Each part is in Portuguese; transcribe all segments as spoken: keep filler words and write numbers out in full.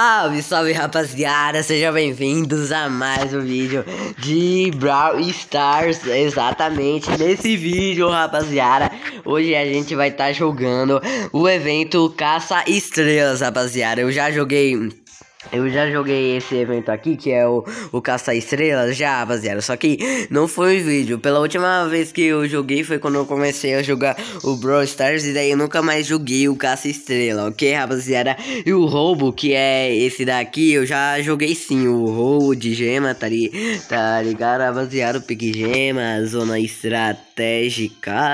Salve, salve rapaziada, sejam bem-vindos a mais um vídeo de Brawl Stars. Exatamente, nesse vídeo, rapaziada, hoje a gente vai estar tá jogando o evento Caça Estrelas, rapaziada. Eu já joguei... Eu já joguei esse evento aqui, que é o, o Caça Estrelas, já, rapaziada. Só que não foi um vídeo. Pela última vez que eu joguei foi quando eu comecei a jogar o Brawl Stars. E daí eu nunca mais joguei o Caça Estrela, ok, rapaziada? E o roubo, que é esse daqui, eu já joguei sim. O roubo de gema, tá, li, tá ligado, rapaziada? O pique gema, zona estratégica.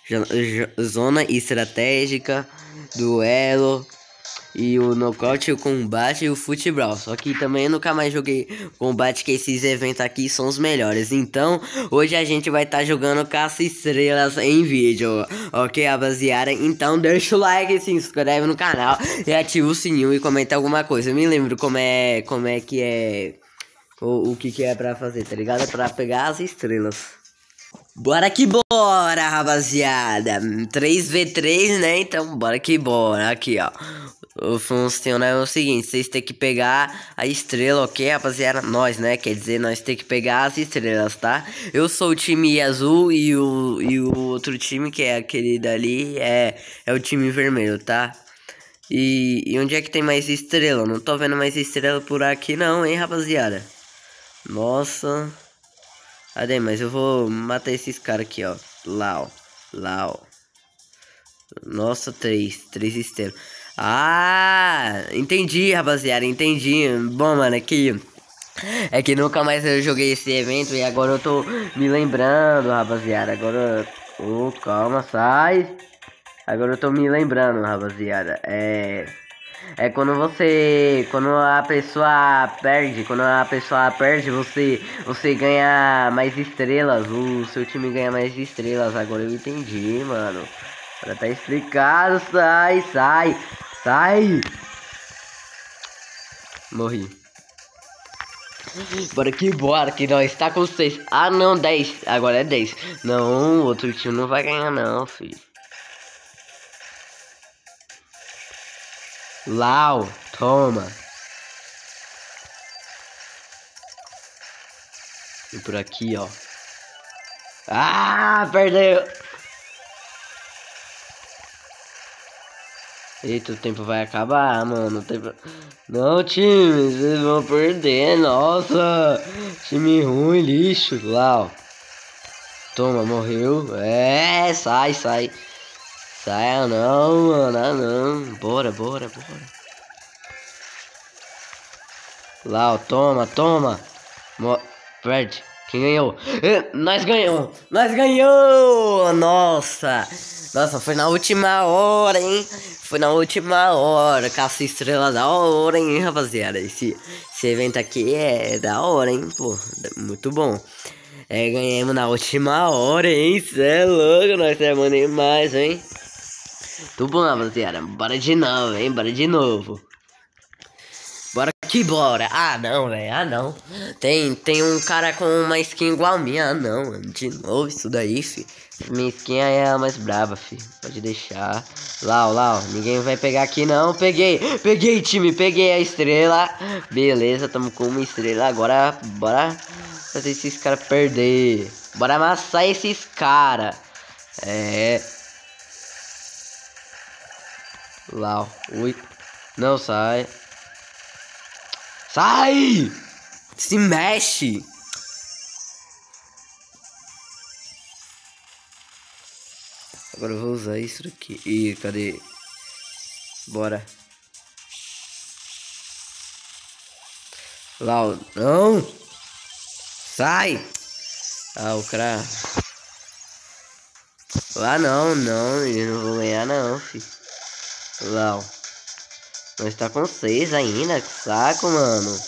Zona estratégica, duelo. E o nocaute, o combate e o futebol. Só que também eu nunca mais joguei combate, que esses eventos aqui são os melhores. Então, hoje a gente vai estar tá jogando Caça Estrelas em vídeo. Ok, rapaziada? Então deixa o like, se inscreve no canal e ativa o sininho e comenta alguma coisa. Eu me lembro como é, como é que é... O, o que que é pra fazer, tá ligado? É pra pegar as estrelas. Bora que bora, rapaziada. três contra três, né? Então bora que bora. Aqui, ó. O funciona é o seguinte: vocês têm que pegar a estrela, ok, rapaziada? Nós, né? Quer dizer, nós tem que pegar as estrelas, tá? Eu sou o time azul e o, e o outro time, que é aquele dali, é, é o time vermelho, tá? E, e onde é que tem mais estrela? Não tô vendo mais estrela por aqui não, hein, rapaziada? Nossa. Cadê? Mas eu vou matar esses caras aqui, ó. Lá, ó. Lá, ó. Nossa, três. Três estrelas. Ah, entendi, rapaziada. Entendi. Bom, mano, aqui... É que nunca mais eu joguei esse evento e agora eu tô me lembrando, rapaziada. Agora... Oh, calma, sai. Agora eu tô me lembrando, rapaziada. É... É quando você, quando a pessoa perde, quando a pessoa perde, você, você ganha mais estrelas, o seu time ganha mais estrelas. Agora eu entendi, mano. Agora tá explicado, sai, sai, sai. Morri. Bora que bora, que nós tá com seis. Ah não, dez, agora é dez. Não, o outro time não vai ganhar não, filho. Lau, toma. E por aqui, ó. Ah, perdeu. Eita, o tempo vai acabar, mano. O tempo... Não, time, vocês vão perder. Nossa, time ruim, lixo. Lau. Toma, morreu. É, sai, sai. Sai, ah não, mano, ah não. Bora, bora, bora. Lá, ó, toma, toma. Mo Perde. Quem ganhou? É, nós ganhamos. Nós ganhou. Nossa. Nossa, foi na última hora, hein? Foi na última hora. Caça estrela da hora, hein, rapaziada? Esse, esse evento aqui é da hora, hein? Pô, muito bom. É, ganhamos na última hora, hein? Cê é louco, nós temos demais, hein? Tudo bom, rapaziada? Bora de novo, hein? Bora de novo. Bora que bora. Ah, não, velho. Ah, não. Tem, tem um cara com uma skin igual a minha. Ah, não. De novo isso daí, fi. Minha skin é a mais brava, fi. Pode deixar. Lá, ó, lá, ó. Ninguém vai pegar aqui, não. Peguei. Peguei, time. Peguei a estrela. Beleza, tamo com uma estrela. Agora, bora fazer esses caras perder. Bora amassar esses caras. É... Lá, ó. Ui. Não sai. Sai! Se mexe! Agora eu vou usar isso daqui. Ih, cadê? Bora. Lá, ó. Não! Sai! Ah, o cara... Lá não, não. Eu não vou ganhar não, filho. Lá, ó. Nós tá com seis ainda, que saco, mano.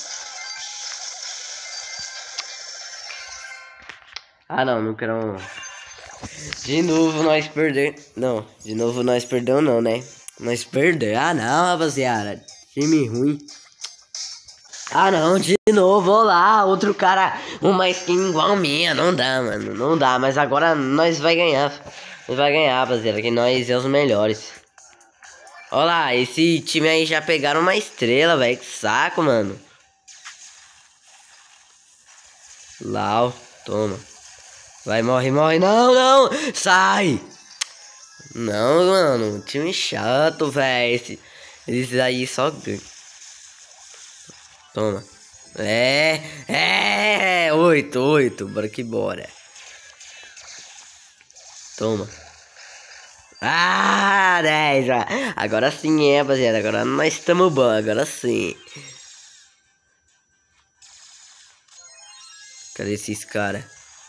Ah, não, não quero não. De novo nós perder. Não, de novo nós perdeu não, né? Nós perder. Ah, não, rapaziada. Time ruim. Ah, não, de novo, olá, outro cara, uma skin igual a minha. Não dá, mano, não dá. Mas agora nós vai ganhar. Nós vai ganhar, rapaziada, que nós é os melhores. Olha lá, esse time aí já pegaram uma estrela, velho. Que saco, mano. Lau, toma. Vai, morre, morre. Não, não. Sai. Não, mano. Time chato, velho. Esse, esse aí só ganha. Toma. É, é. Oito, oito. Bora que bora. Toma. Ah, dez. Agora sim, é, rapaziada. Agora nós estamos bom. Agora sim. Cadê esses caras?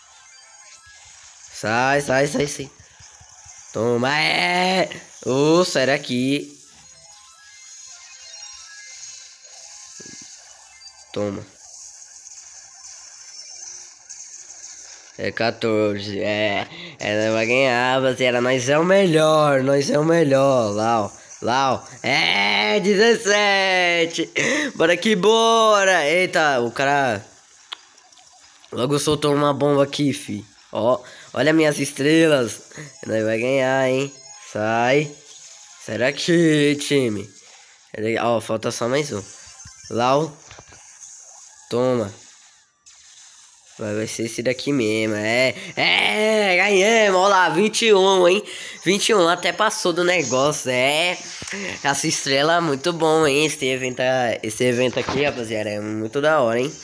Sai, sai, sai, sai. Toma, é. Ô, oh, sai daqui. Toma. É quatorze, é, ela vai ganhar, rapaziada, nós é o melhor, nós é o melhor, Lau, Lau, é, dezessete, bora que bora, eita, o cara, logo soltou uma bomba aqui, fi, ó, olha minhas estrelas, nós vai ganhar, hein, sai, sai daqui, time, ó, falta só mais um, Lau, toma. Vai, vai ser esse daqui mesmo, é, é, ganhamos, olha lá, vinte e um, hein, vinte e um, até passou do negócio, é, essa estrela, muito bom, hein, esse evento, esse evento aqui, rapaziada, é muito da hora, hein.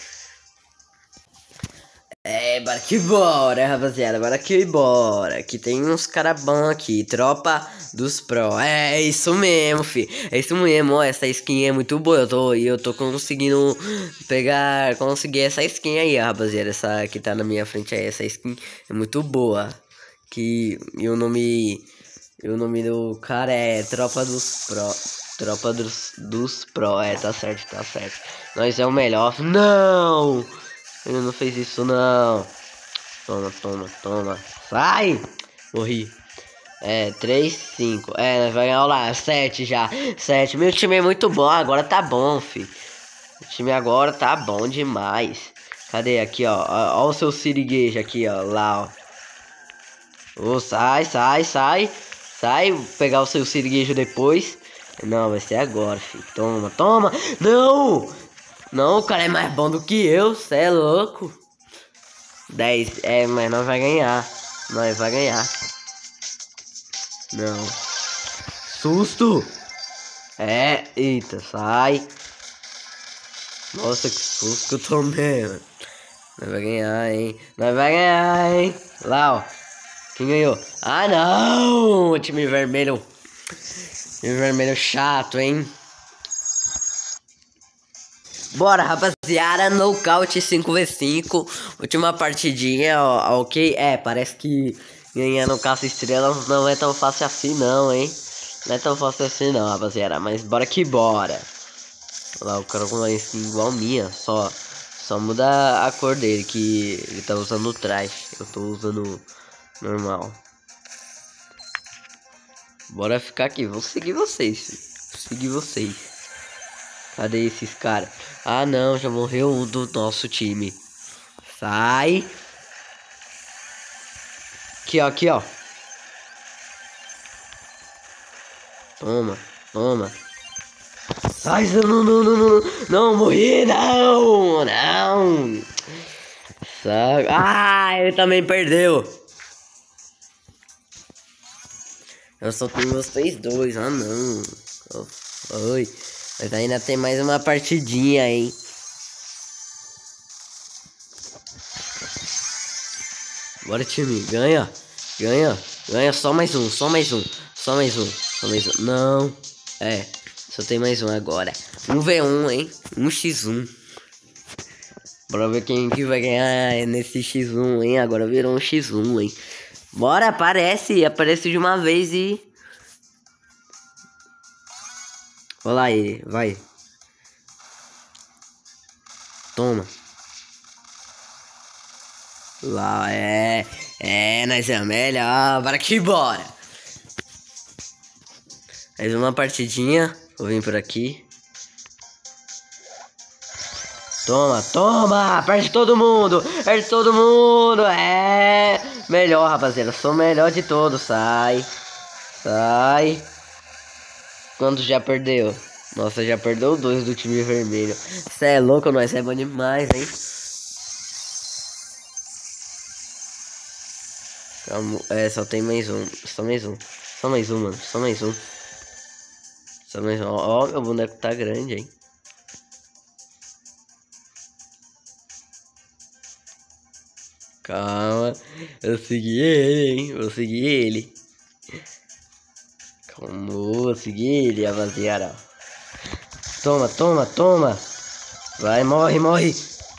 É, bora que bora, rapaziada, bora que bora, que tem uns cara bom aqui, tropa dos pro, é isso mesmo, fi, é isso mesmo, ó, essa skin é muito boa, eu tô, eu tô conseguindo pegar, conseguir essa skin aí, rapaziada, essa que tá na minha frente aí, essa skin é muito boa, que, e o nome, e o nome do cara é Tropa dos Pro, Tropa dos, dos Pro, é, tá certo, tá certo, nós é o melhor, não! Ele não fez isso não. Toma, toma, toma. Sai! Morri. É, três, cinco. É, vai ganhar lá, sete já. sete. Meu time é muito bom, agora tá bom, fi. O time agora tá bom demais. Cadê? Aqui, ó. Ó, ó o seu siriguejo aqui, ó. Lá, ó. Ô, sai, sai, sai. Sai, vou pegar o seu siriguejo depois. Não, vai ser agora, fi. Toma, toma. Não! Não, o cara é mais bom do que eu, cê é louco. dez, é, mas nós vai ganhar. Nós vai ganhar. Não. Susto. É, eita, sai. Nossa, que susto que eu tomei, mano. Nós vai ganhar, hein. Nós vai ganhar, hein. Lá, ó. Quem ganhou? Ah, não. O time vermelho. Time vermelho chato, hein. Bora, rapaziada, nocaute cinco por cinco, última partidinha, ó, ok? É, parece que ganhar no caça estrelas não é tão fácil assim não, hein? Não é tão fácil assim não, rapaziada, mas bora que bora. Olha lá, o cara com uma skin igual minha, só, só muda a cor dele, que ele tá usando o traje, eu tô usando normal. Bora ficar aqui, vou seguir vocês, vou seguir vocês. Cadê esses caras? Ah, não, já morreu um do nosso time. Sai. Aqui, ó, aqui, ó. Toma, toma. Sai, não, não, não, não, não, morri, não, não. Sai. Ah, ele também perdeu. Eu só tenho vocês dois, ah, não. Oi. Mas ainda tem mais uma partidinha, hein? Bora, time. Ganha. Ganha. Ganha. Só mais um. Só mais um. Só mais um. Só mais um. Não. É. Só tem mais um agora. um v um, hein? um x um. Bora ver quem que vai ganhar nesse x um, hein? Agora virou um x um, hein? Bora, aparece. Aparece de uma vez e... Olha lá ele, vai. Toma. Lá, é. É, nós é melhor. Bora que bora. Mais uma partidinha. Vou vir por aqui. Toma, toma. Perde todo mundo. Perde todo mundo. É. Melhor, rapaziada. Sou o melhor de todos. Sai. Sai. Quantos já perdeu? Nossa, já perdeu dois do time vermelho. Cê é louco, nós é bom demais, hein? Calma, é, só tem mais um. Só mais um. Só mais um, mano. Só mais um. Só mais um. Ó, meu boneco tá grande, hein? Calma. Eu segui ele, hein? Vou seguir ele. Calma, vou seguir ele, rapaziada. Toma, toma, toma. Vai, morre, morre.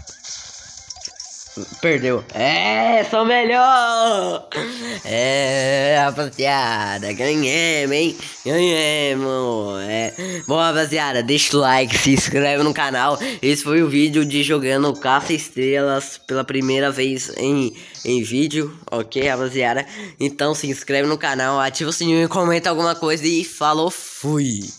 Perdeu. É, sou melhor. É, rapaziada, ganhemos, hein? Ganhemos. É. Bom, rapaziada, deixa o like, se inscreve no canal. Esse foi o vídeo de jogando Caça Estrelas pela primeira vez em, em vídeo, ok, rapaziada? Então se inscreve no canal, ativa o sininho e comenta alguma coisa e falou, fui.